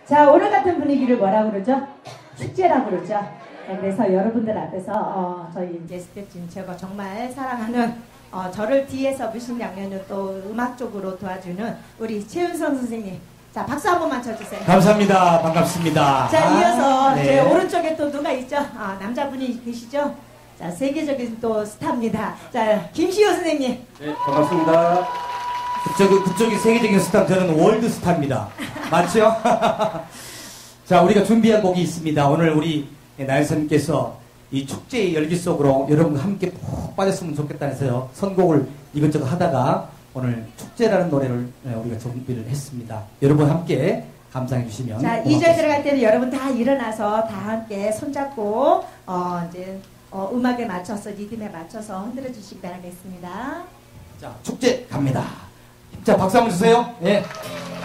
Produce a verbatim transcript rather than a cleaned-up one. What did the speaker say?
자, 오늘 같은 분위기를 뭐라고 그러죠? 축제라고 그러죠. 네, 그래서 여러분들 앞에서 어, 저희 이제 스태프진 제가 정말 사랑하는 어, 저를 뒤에서 무슨 양면을 또 음악적으로 도와주는 우리 최은성 선생님. 자, 박수 한 번만 쳐주세요. 감사합니다. 반갑습니다. 자, 이어서 아, 네. 제 오른쪽에 또 누가 있죠? 아, 남자분이 계시죠? 자, 세계적인 또 스타입니다. 자, 김시호 선생님. 네, 반갑습니다. 그쪽이, 그쪽이 세계적인 스타, 저는 월드 스타입니다. 맞죠? 자, 우리가 준비한 곡이 있습니다. 오늘 우리 나연선님께서 이 축제의 열기 속으로 여러분과 함께 푹 빠졌으면 좋겠다 해서요. 선곡을 이것저것 하다가 오늘 축제라는 노래를 우리가 준비를 했습니다. 여러분 함께 감상해 주시면. 자, 이 절 들어갈 때는 여러분 다 일어나서 다 함께 손잡고, 어, 이제, 어, 음악에 맞춰서, 리듬에 맞춰서 흔들어 주시기 바라겠습니다. 자, 축제 갑니다. 자, 박수 한번 주세요. 예.